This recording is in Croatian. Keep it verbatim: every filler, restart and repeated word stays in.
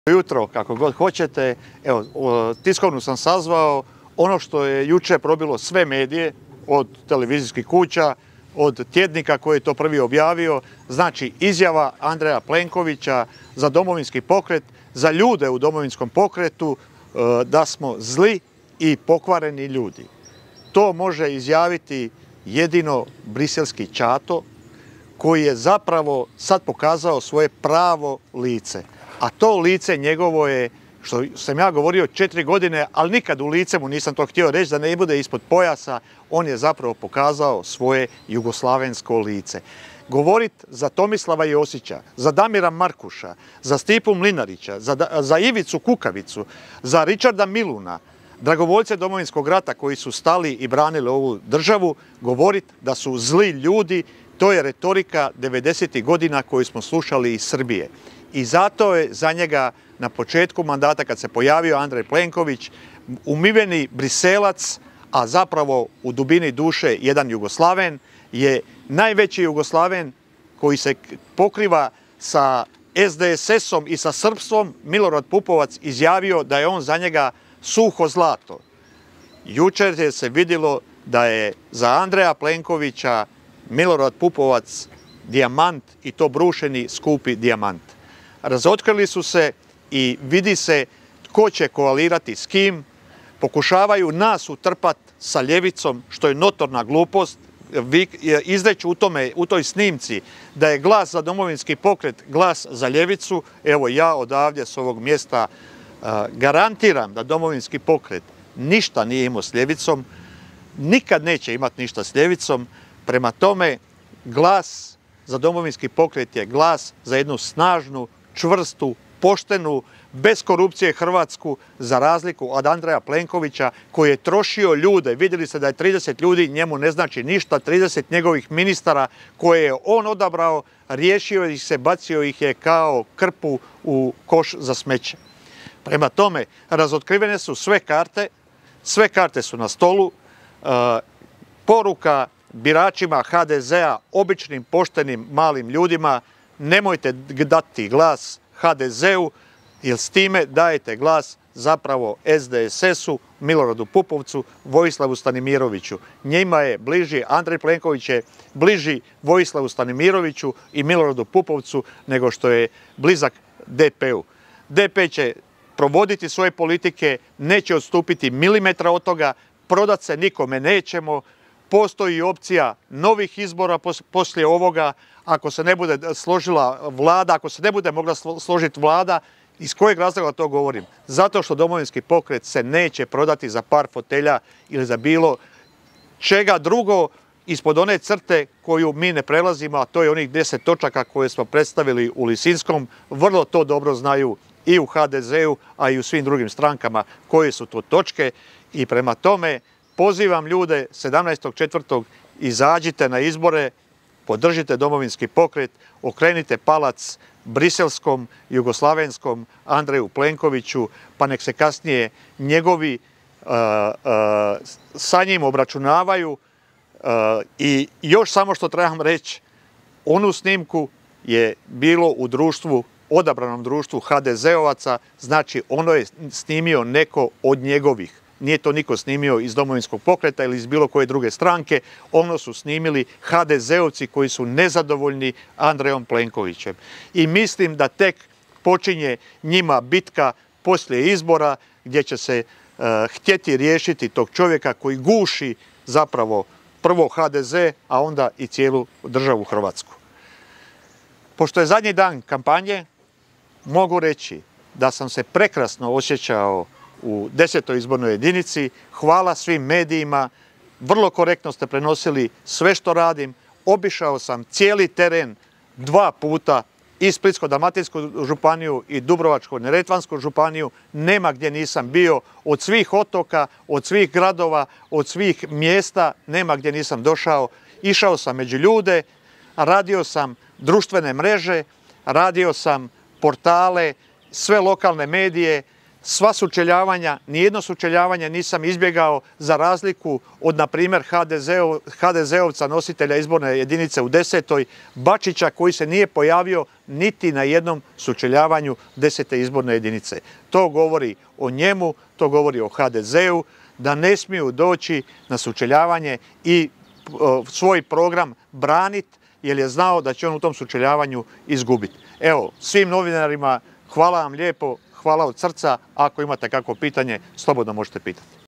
Jutro, kako god hoćete, evo, tiskovnu sam sazvao, ono što je jučer probilo sve medije, od televizijskih kuća, od tjednika koji je to prvi objavio, znači izjava Andreja Plenkovića za Domovinski pokret, za ljude u Domovinskom pokretu, da smo zli i pokvareni ljudi. To može izjaviti jedino briselski ćato, koji je zapravo sad pokazao svoje pravo lice. A to lice njegovo je, što sam ja govorio četiri godine, ali nikad u lice mu nisam to htio reći, da ne bude ispod pojasa, on je zapravo pokazao svoje jugoslavensko lice. Govorit za Tomislava Josića, za Damira Markuša, za Stipu Mlinarića, za, za Ivicu Kukavicu, za Richarda Miluna, dragovoljce Domovinskog rata koji su stali i branili ovu državu, govorit da su zli ljudi, to je retorika devedesetih godina koju smo slušali iz Srbije. I zato je za njega na početku mandata, kad se pojavio Andrej Plenković, umiveni Briselac, a zapravo u dubini duše jedan Jugoslaven, je najveći Jugoslaven koji se pokriva sa S D S S-om i sa srpstvom. Milorad Pupovac izjavio da je on za njega suho zlato. Jučer je se vidjelo da je za Andreja Plenkovića Milorad Pupovac dijamant, i to brušeni skupi dijamant. Razotkrili su se i vidi se tko će koalirati s kim. Pokušavaju nas utrpat sa ljevicom, što je notorna glupost. Izreći u tome, u toj snimci, da je glas za Domovinski pokret glas za ljevicu. Evo, ja odavdje s ovog mjesta garantiram da Domovinski pokret ništa nije imao s ljevicom, nikad neće imati ništa s ljevicom. Prema tome, glas za Domovinski pokret je glas za jednu snažnu, čvrstu, poštenu, bez korupcije Hrvatsku, za razliku od Andreja Plenkovića, koji je trošio ljude. Vidjeli ste da je trideset ljudi, njemu ne znači ništa, trideset njegovih ministara koje je on odabrao, riješio ih se, bacio ih je kao krpu u koš za smeće. Prema tome, razotkrivene su sve karte, sve karte su na stolu. E, poruka biračima H D Z-a, običnim, poštenim, malim ljudima, nemojte dati glas H D Z-u, jer s time dajete glas zapravo S D S S-u, Miloradu Pupovcu, Vojislavu Stanimiroviću. Njima je bliži, Andrej Plenković je bliži Vojislavu Stanimiroviću i Miloradu Pupovcu nego što je blizak D P-u. D P će provoditi svoje politike, neće odstupiti milimetra od toga, prodat se nikome nećemo. Postoji opcija novih izbora poslije ovoga, ako se ne bude složila vlada, ako se ne bude mogla složiti vlada. Iz kojeg razloga to govorim? Zato što Domovinski pokret se neće prodati za par fotelja ili za bilo čega drugo ispod one crte koju mi ne prelazimo, a to je onih deset točaka koje smo predstavili u Lisinskom. Vrlo to dobro znaju i u H D Z-u, a i u svim drugim strankama koje su to točke. I prema tome pozivam ljude, sedamnaestog četvrtog izađite na izbore, podržite Domovinski pokret, okrenite palac briselskom, jugoslavenskom Andreju Plenkoviću, pa nek se kasnije njegovi uh, uh, sa njim obračunavaju. Uh, I još samo što trebam reći, onu snimku je bilo u društvu, odabranom društvu H D Z-ovaca, znači ono je snimio neko od njegovih. Nije to niko snimio iz Domovinskog pokreta ili iz bilo koje druge stranke, ono su snimili H D Z-ovci koji su nezadovoljni Andrejom Plenkovićem. I mislim da tek počinje njima bitka poslije izbora, gdje će se uh, htjeti riješiti tog čovjeka koji guši zapravo prvo H D Z, a onda i cijelu državu Hrvatsku. Pošto je zadnji dan kampanje, mogu reći da sam se prekrasno osjećao u desetoj izbornoj jedinici. Hvala svim medijima, vrlo korektno ste prenosili sve što radim. Obišao sam cijeli teren dva puta, i Splitsko-dalmatinsku županiju i Dubrovačko-neretvansku županiju. Nema gdje nisam bio, od svih otoka, od svih gradova, od svih mjesta, nema gdje nisam došao. Išao sam među ljude, radio sam društvene mreže, radio sam portale, sve lokalne medije. sva sučeljavanja, nijedno sučeljavanje nisam izbjegao za razliku od, na primjer, ha de zeovca nositelja izborne jedinice u desetoj, Bačića, koji se nije pojavio niti na jednom sučeljavanju desete izborne jedinice. To govori o njemu, to govori o ha de zeu, da ne smiju doći na sučeljavanje i svoj program braniti, jer je znao da će on u tom sučeljavanju izgubiti. Evo, svim novinarima hvala vam lijepo, hvala od srca. Ako imate kakvo pitanje, slobodno možete pitati.